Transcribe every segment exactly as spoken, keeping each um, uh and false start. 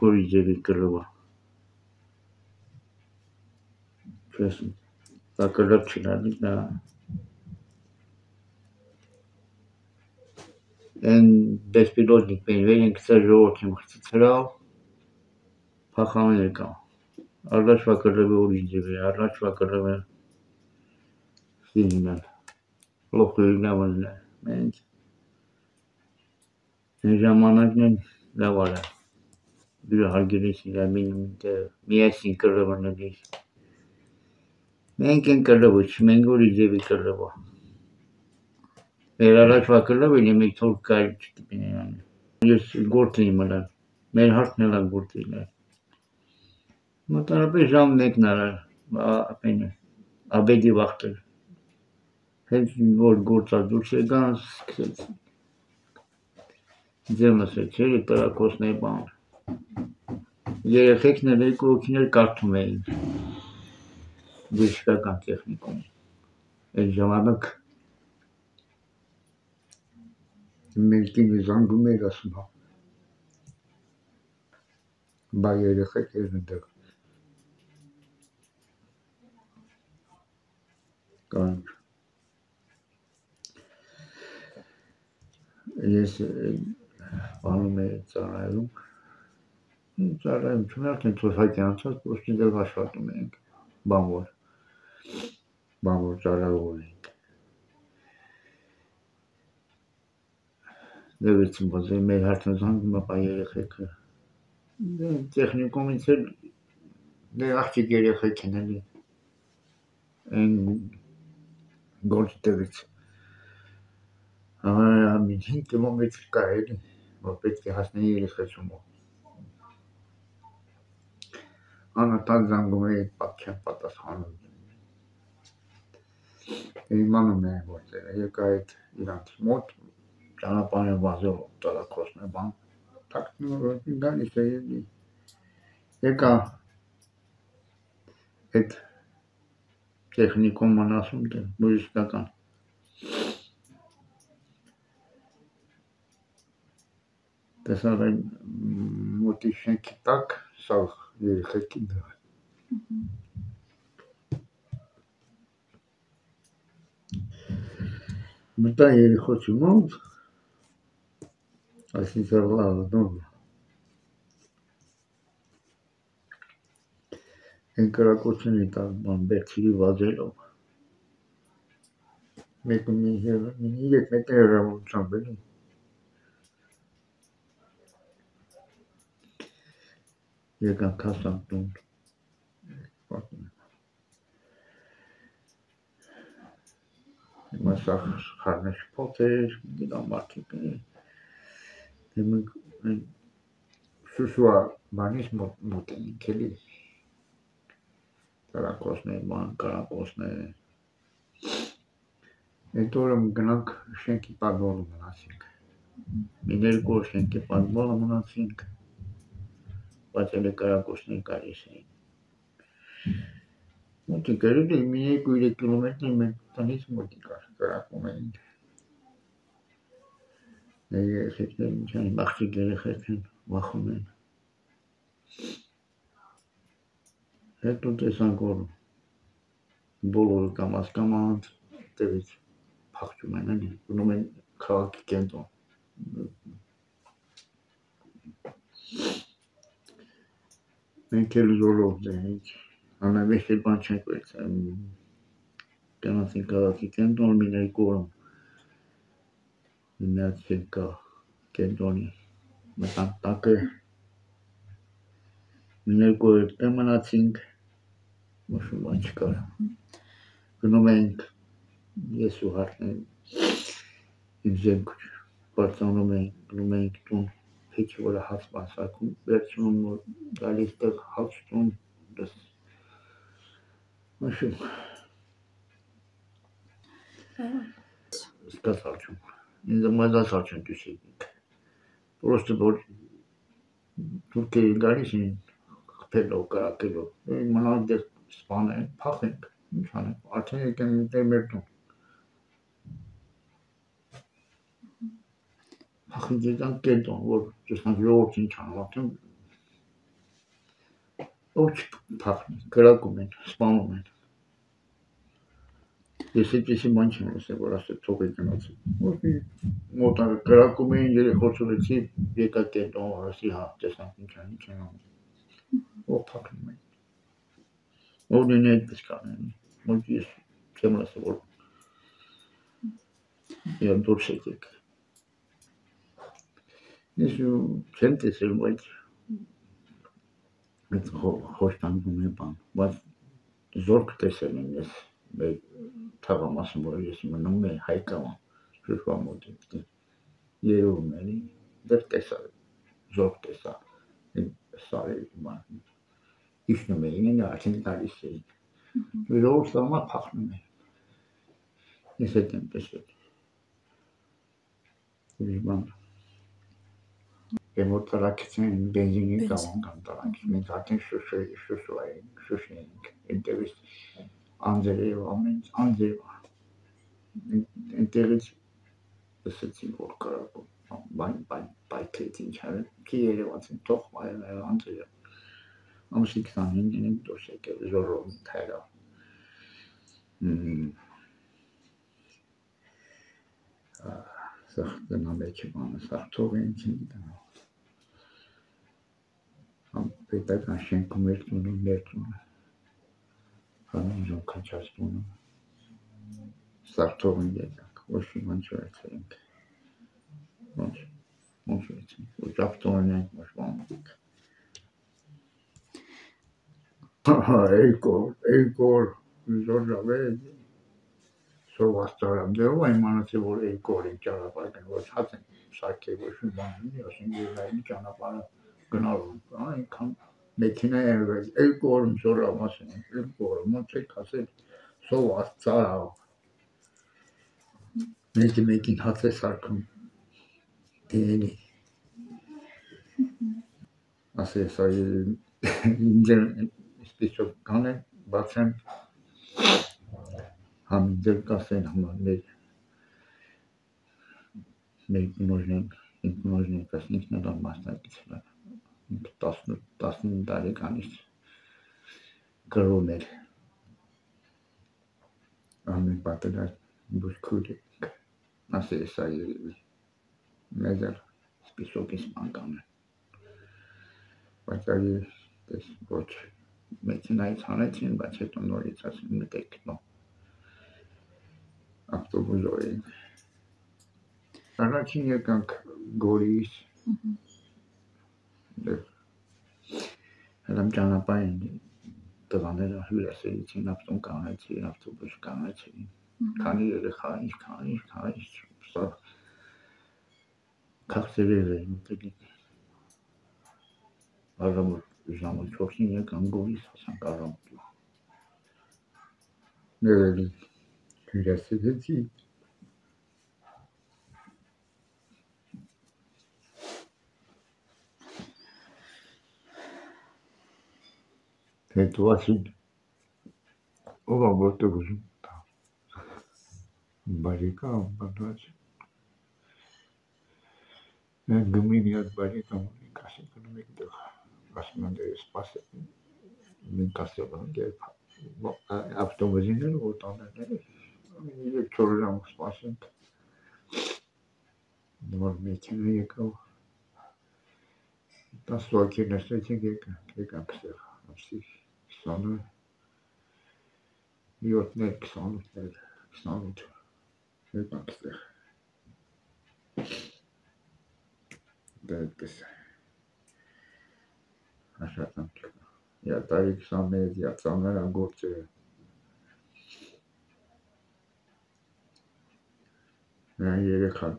մենգորի ձևի կլվա։ Չես, դա կլվ չնալի, դա են բեսպիլոտնիկ բենվեր են կցար ժողորդ եմ խծծրավ, պախանեն եկամ։ Առաջվա կլվը ուրիշ ձևի, առաջվա կլվը սինինալ, լոխույրնավնն է, մենք են ժամանակն են լավարա, դուրը հարգերիս իրա միասին կլվը նգիս։ Մենք են կլվը, չմենգորի ձևի կլվը։ Մեր առաջվա կլվը իլի մեկ թորք կայլ չտպին են։ Ես գործ էի մլան, մեր հարդն էլա գործ էի լար։ Մոտարապես ժամ մեկն արար, աբեդի վաղտեր։ Հենց որ գործած դուրս եկան, սկսեց։ Ձեմս է չեր, տրակոսն է բան։ Երեխեքն էլ երկու հոգիներ կարդում էին։ Բժշկական տեխնիկում։ Այդ ժամանակ մեր կինը զանգում էր ասում հա։ Բա երեխեք էր ընդեղ։ Կանք։ Ես բանում է ծառայում։ Ծառայում չունարդ են ծոսակի անցած, պրոստի դեղ աշխատում ենք, բանվոր, բանվոր ծառայող ենք։ Դևեցին բազեր մեր հարդն զանգում ապա երեխեքը։ Տեխնիկումից էլ դեր աղջիկ երեխեք են էլի, են գործ տեղից։ հինգ կիլոմետր կա էլի, որ պետք է հասնեի երեխեցումով։ Անընդհատ զանգում էի չեմ պատասխանում։ Իմանում եմ որտեղ է, եկա այդ իրանց մոտ, ճանապարհն է վազող տրակոսն է բան, գալիս է էլի։ Եկա այդ տեխնիկումն ասում դե բժշկական։ Տեսավ այն մոտի շենքի տակ, սաղ երեխեքի դեղ։ Մտա երեխոցի մոտ, այսինքն լավ դոմ։ Են կրակոցնի տակ բան բերցիրի վազելով։ Մեկը մի երեք մետր հեռավորությամբ էլի։ Եկանք հասանք տուն։ Հիմա սա խառնաշփոթ էր, գիտամ մարդիկ շուշուա բանից մոտ էինք էլի։ Տրակոսն է, բան, կարակոսն է։ Այդ օրը գնանք շենքի պատվոլը մնացինք։ Մի ներկու օր շենքի պատվոլը մնացինք, բայց էլ կարակոսներ գալիս էին։ Մոտիկ էր էլի, մի երկու երեք կիլոմետրի մեր տնից մոտիկ կարակում էինք։ Երեխեքներ ինչ են, աղջիկ երեխեք են, վախում են։ Հետո տեսանք որ բոլորը կամաց-կամաց տեղից փախչում են էլի, գնում են քաղաքի կենտրոն։ Մենք էլ զորով դենք, անավեշ էլ բան չենք վերցրել, գնացինք քաղաքի կենտրոն, մի ներկու օր միացել կա կենտրոնի, մտանք տակը, մի ներկու օր տեղ մնացինք, մոշում բան չկար։ Գնում ենք, ես ու հարդն իմ զենք բարձանում ենք, գնում ենք տուն, փեքի վրա հաց բան սարքում, վերցնում գալիս տեղ հաց տուն, մոշում։ Սկաց հարչում, ինձ մազած հարչում դուսիք։ Պրոստը որ թուրքերի գալիս են, խպելով, կարակելով, մնալ դեղ սպանեն, փախենք, ինչ անենք, արդեն եկեն միտեղ մեր տուն։ Փախենք եկանք կենտրոն, որ տեսանք ժողովուրդը ինչ անում, արդեն Ոչ փախն, կրակում են, սպանում են։ Ես այդպիսի բան չեմ լսել, որ ասել թողի գնացի։ Ոչ մոտակա կրակում էին, երեխոցունեցի, եկա կենտրոն, ասի հա, տեսանք ինչ են, ինչ են անում։ Ո փախնում են։ Ո լինի այդպես կանեն։ Ոչ ես չեմ լսել, որ Եվ դուրս եկեք։ Ես չեմ տեսել, բայց այդ խոշտանգում է բան, բայց զորք տեսել եմ ես մեր թաղամասում, որ ես մնում եմ Հայկավան, շուշվա մոտի, երևում էլի, դեռ տեսա, զորք տեսա, սարի բան, իջնում էին, են արդեն տալիս էին, ժողովուրդը ստամա փախնում են, ես հետ եմ տեսել, ուրիշ բան, եմ որ տրակից են բենզինի կավան կամ տրակից, մենք արդեն շուշվա էինք, շուշ էինք, այնտեղից անձեր և ամեն անձեր այնտեղից լսեցին, որ կրակում, պայքրեց ինչ արել, չի երևաց են թող անձերը, ամսի քսանհինգին ենք դուրս եկել, ժորով թայրավ, սաղ տնա մեջը բանը, սաղ թող են չին տնա, պետական շենքում էր տունում, մեր տունում, խանում ժոն կաչած տունում, սաղ թող են եկանք, ոչ իման չվեցել ենք, ոչ, ոչ վեցենք, ոչ ավտոն ենք, ոչ բանում ենք, Էյկոր, էյկոր, ժորժավ է, սովաստարամ, դեղով այմանացի, որ էյկոր ենք ճանապարհ ոչ հաց են սարքել, ոչ մի բան ունի, ասենք երնայինի ճանապարհը գնալու, այնքան մեքինա է եղել, էյկոր ժորժավ ասեն, էյկոր, ոնց եք ասել, սովաստարավ, մեկի մեկին հաց է սարքում, դենի, ասել սա ինձ Իսպիսով կանեն, բացեն, համ դեր կասեն համար մեր մեր կնոժնեն, իմ կնոժնեն կասնինք նրան մասնակիցել են, տասնինը տարեկանից գրում էր, ամեն պատրած բուժքույր ենք, ասել սա երևի, մեզ էլ իսպիսով իսման կանեն, բայց այ տես ոչ, մեքինայից հանեցին, բայց հետո նորից ասին մտեք նո, ավտոբուզով էինք, առաջին եկանք գորիս, հրամ ճանապահ են տղաները հյուրասիրեցին, ավտոն կանեցին, ավտոբուս կանեցին, քանի երեխա, ինչքան, ինչքան, ինչքան, քաղցրեր էին ուտելին, առամոտ ժամոտ չորսին եկան գորիս հասանք առամոտի, ներելի հյուրասիրեցին, հետո ասին, ով ամորտը գուզում տա, բարիկա, ամբանված, գմի միատ բարիկա ունենք, ասին կնում եք դեղ, ասում են դեր սպասել, մենք ասել ենք, ավտոբուզին էլ որ տանել են, երեք չորս ժամ սպասենք, նոր մեքենա եկավ, տասը հոգի նստեցինք եկանք, եկանք ստեղ, ամսի քսանը, յոթներ, քսանութներ, քսանութ, եկանք ստեղ, դա այդպես է, աշխատանք եկա, յա տարի քսանմեծ, յա ծանրագործ է, նա երեխան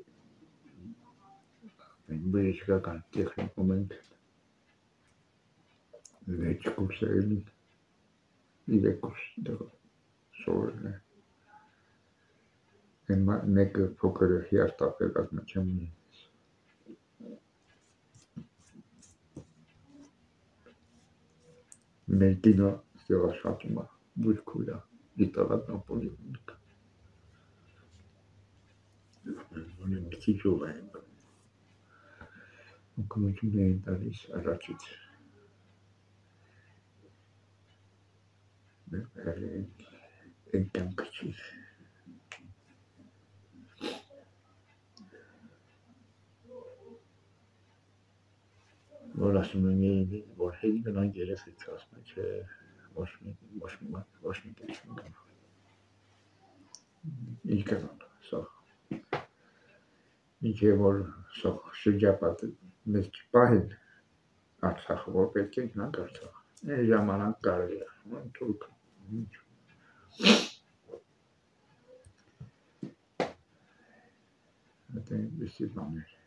բժշկական տեխնիկում ենք, վեց կուրս է էլի, իրեք կուրս դեղ սովորել է, մեկը փոքրը հիարտապ է կազմը չեմ ունի, մեր կինո ստեղ աշխատում է, բուժքույր է, դիտողական պոլիկլինիկա, ունեմ քիչ ուղ է, օգնություն էին տալիս առաջից, չի։ Որ ասում եմ երևի, որ հերի գնանք երեխեք ասում է, չէ, ոչ մի, ոչ մի, ոչ մի կեչ մի գան։ Ինչ կնան, սաղ։ Ինչ է, որ սաղ շրջապատը մեզ չպահեն Արցախը, որ պետք է գնանք Արցախ։ Այն ժամանակ կարելի է, թուրքը, ինչ։ Այդ այնպիսի բաներ։